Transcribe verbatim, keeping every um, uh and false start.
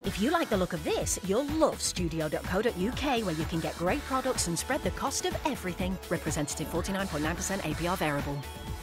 If you like the look of this, you'll love studio dot co dot U K, where you can get great products and spread the cost of everything. Representative forty-nine point nine percent A P R variable.